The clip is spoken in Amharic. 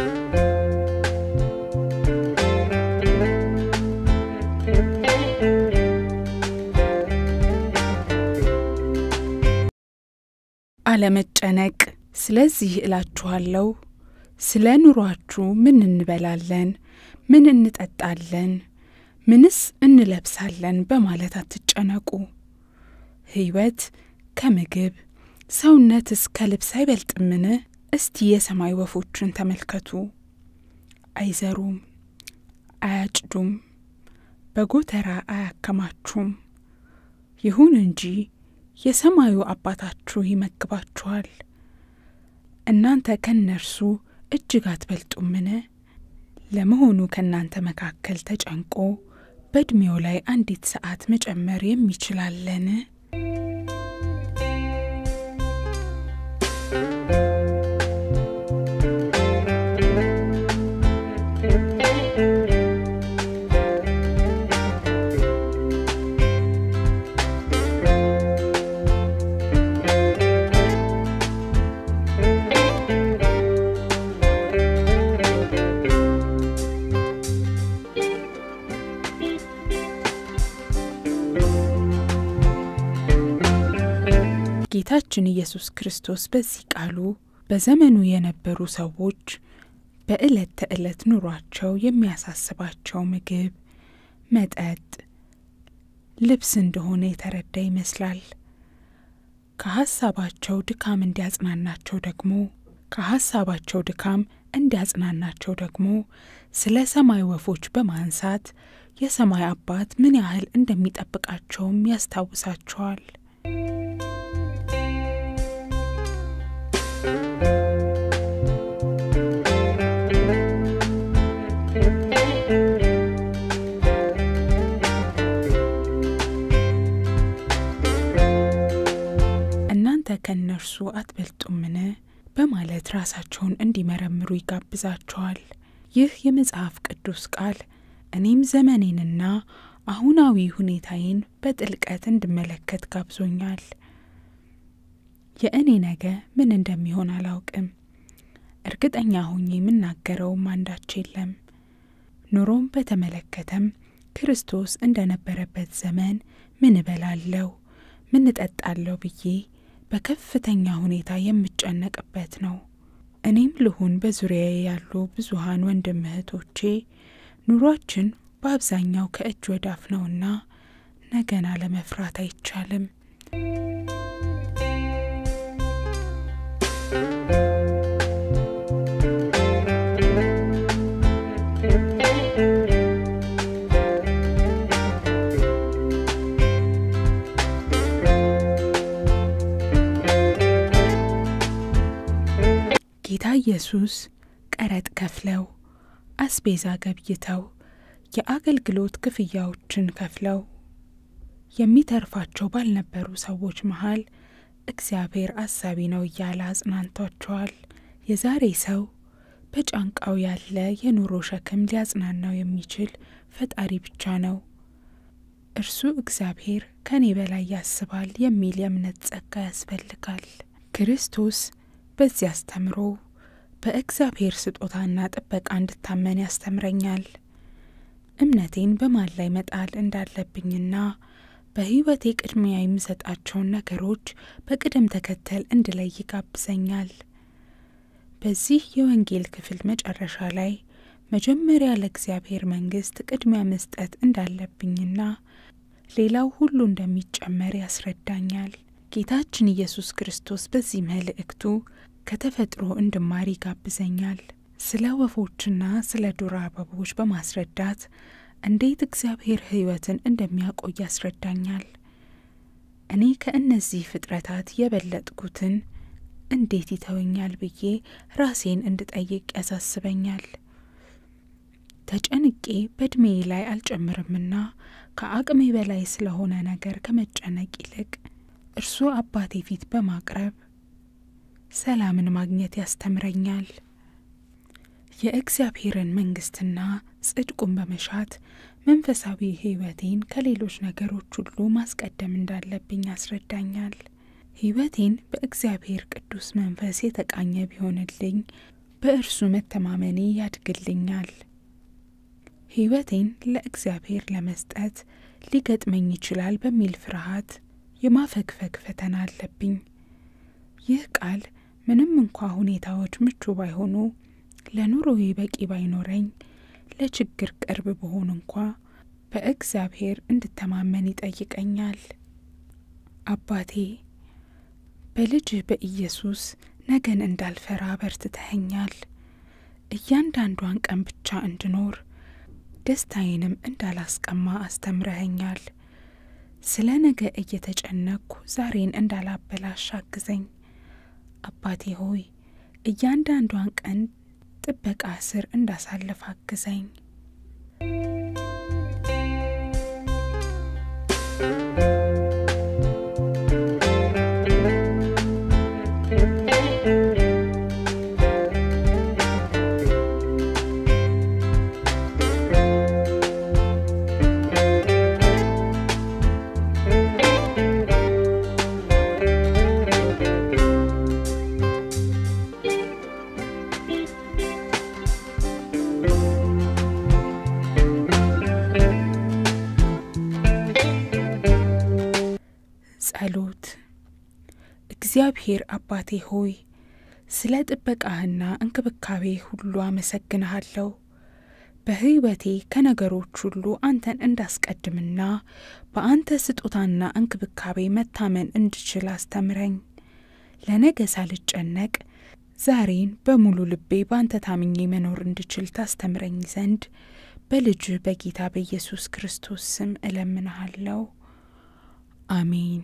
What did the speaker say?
አለመጨነቅ ስለዚህ እላችኋለሁ ስለ ኑሯችሁ ምን እንበላለን ምን እንጠጣለን ምንስ እንለብሳለን በማለት አትጨነቁ ሕይወት ከምግብ ሰውነትስ ከልብስ አይበልጥምን እስቲ የሰማይ ወፎችን ተመልከቱ አይዘሩም አያጭዱም በጎተራ አያከማቹም ይሁን እንጂ የሰማዩ አባታችሁ ይመግባችኋል እናንተ ከነርሱ እጅግ አትበልጡምን ለመሆኑ ከናንተ መካከል ተጨንቆ በእድሜው ላይ አንዲት ሰዓት መጨመር የሚችላልን ጌታችን ኢየሱስ ክርስቶስ በዚህ ቃሉ በዘመኑ የነበሩ ሰዎች በዕለት ተዕለት ኑሯቸው የሚያሳስባቸው ምግብ መጠጥ ልብስ እንደሆነ የተረዳ ይመስላል ከሐሳባቸው ድካም እንዲያጽናናቸው ደግሞ ስለ ሰማይ ወፎች በማንሳት የሰማይ አባት ምን ያህል እንደሚጠብቃቸውም ያስታውሳቸዋል ከነርሱ አትበልጡምን በማለት ራሳቸውን እንዲመረምሩ ይጋብዛቸዋል ይህ የመጽሐፍ ቅዱስ ቃል እኔም ዘመኔንና አሁናዊ ሁኔታዬን በጥልቀት እንድመለከት ጋብዞኛል የእኔ ነገ ምን እንደሚሆን አላውቅም እርግጠኛ ሆኜ የምናገረውም አንዳች የለም ኑሮም በተመለከተም ክርስቶስ እንደነበረበት ዘመን ምን እበላለሁ ምን እጠጣለሁ ብዬ በከፍተኛ ሁኔታ የምጨነቅበት ነው እኔም ልሁን በዙሪያዬ ያሉ ብዙሃን ወንድም እህቶቼ ኑሯችን በአብዛኛው ከእጅ ወዳፍ ነውና ነገና ለመፍራት አይቻልም ጌታ ኢየሱስ ቀረጥ ከፍለው አስቤዛ ገብይተው የአገልግሎት ክፍያዎችን ከፍለው የሚተርፋቸው ባልነበሩ ሰዎች መሃል እግዚአብሔር አሳቢ ነው እያለ አጽናንቷቸዋል የዛሬ ሰው በጫንቃው ያለ የኑሮ ሸክም ሊያጽናናው የሚችል ፈጣሪ ብቻ ነው እርሱ እግዚአብሔር ከኔ በላይ ያስባል የሚል የእምነት ጸጋ ያስፈልጋል ክርስቶስ በዚህ አስተምሮ በእግዚአብሔር ስጦታና ጥበቃ እንድታመን ያስተምረኛል እምነቴን በማን ላይ መጣል እንዳለብኝና በሕይወቴ ቅድሚያ የምሰጣቸውን ነገሮች በቅደም ተከተል እንድለይ ይጋብዘኛል በዚህ የወንጌል ክፍል መጨረሻ ላይ መጀመሪያ ለእግዚአብሔር መንግሥት ቅድሚያ መስጠት እንዳለብኝና ሌላው ሁሉ እንደሚጨመር ያስረዳኛል ጌታችን ኢየሱስ ክርስቶስ በዚህ መልእክቱ ከተፈጥሮ እንድማር ይጋብዘኛል ስለ ወፎችና ስለ ዱር አበቦች በማስረዳት እንዴት እግዚአብሔር ሕይወትን እንደሚያቆይ ያስረዳኛል እኔ ከእነዚህ ፍጥረታት የበለጥኩትን እንዴት ይተወኛል ብዬ ራሴን እንድጠይቅ ያሳስበኛል ተጨንቄ በእድሜ ላይ አልጨምርምና ከአቅሜ በላይ ስለሆነ ነገር ከመጨነቅ ይልቅ እርሱ አባቴ ፊት በማቅረብ ሰላምን ማግኘት ያስተምረኛል የእግዚአብሔርን መንግስትና ጽድቁን በመሻት መንፈሳዊ ሕይወቴን ከሌሎች ነገሮች ሁሉ ማስቀደም እንዳለብኝ ያስረዳኛል ሕይወቴን በእግዚአብሔር ቅዱስ መንፈስ የተቃኘ ቢሆንልኝ በእርሱ መተማመኔ ያድግልኛል። ሕይወቴን ለእግዚአብሔር ለመስጠት ሊገጥመኝ ይችላል በሚል ፍርሃት የማፈግፈግ ፈተና አለብኝ። ይህ ቃል ምንም እንኳ ሁኔታዎች ምቹ ባይሆኑ፣ ለኑሮዬ በቂ ባይኖረኝ፣ ለችግር ቅርብ በሆን እንኳ በእግዚአብሔር እንድተማመን ይጠይቀኛል። አባቴ፣ በልጅህ በኢየሱስ ነገን እንዳልፈራ በርትተኸኛል። እያንዳንዷን ቀን ብቻ እንድኖር ደስታዬንም እንዳላስቀማ አስተምረኸኛል። ስለ ነገ እየተጨነቅኩ ዛሬን እንዳላበላሽ አግዘኝ። አባቴ ሆይ፣ እያንዳንዷን ቀን ጥበቃ ስር እንዳሳልፍ አግዘኝ። ጸሎት። እግዚአብሔር አባቴ ሆይ፣ ስለ ጥበቃህና እንክብካቤ ሁሉ አመሰግንሃለሁ። በሕይወቴ ከነገሮች ሁሉ አንተን እንዳስቀድምና በአንተ ስጦታና እንክብካቤ መታመን እንድችል አስተምረኝ። ለነገ ሳልጨነቅ ዛሬን በሙሉ ልቤ በአንተ ታምኜ መኖር እንድችል ታስተምረኝ ዘንድ በልጅህ በጌታ በኢየሱስ ክርስቶስ ስም እለምንሃለሁ። አሜን።